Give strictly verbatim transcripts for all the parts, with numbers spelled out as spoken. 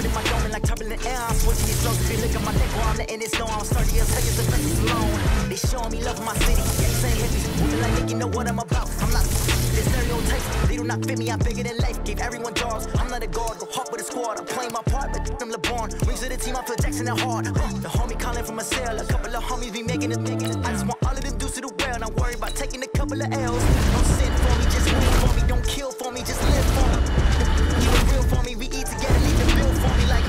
in my dome like turbulent air. I'm switching these flows. If you look at my neck, while I'm letting it snow, I'm starting to take the fences alone. They showing me love in my city. Gangs ain't hippies. Moving like Nick, you know what I'm about. I'm not the stereotypes. They do not fit me. I'm bigger than life. Gave everyone jaws. I'm not a guard. Go hard with a squad. I'm playing my part, but I'm LeBron. Wings of the team. I feel Jackson and hard. The homie calling from a cell. A couple of homies be making it. I just want all of them dudes to the well. Not worried about taking a couple of L's. Don't sin for me, just win for me. Don't kill for me, just live for me. Keep it real for me. We eat together. Leave the bill for me like.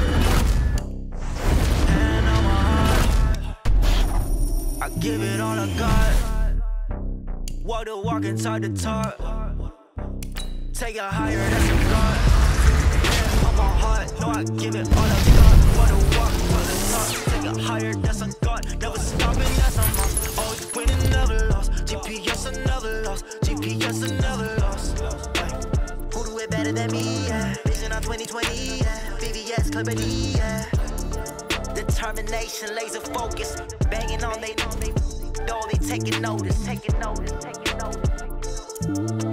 And on my heart, I give it all I got. Walk the walk inside the talk. Take it higher, that's a God. Yeah, on my heart, no, I give it all I got. Walk the walk inside the talk. Take it higher, that's a God. Never stopping, that's a must. Always winning, never lost. G P S, I never lost. G P S, I never lost. Like, who do it better than me? Yeah. Vision on twenty twenty. Yeah. V V S, Clippity. Yeah. Determination, laser focus. Banging on they, on they. All they taking notice, taking notice, taking notice.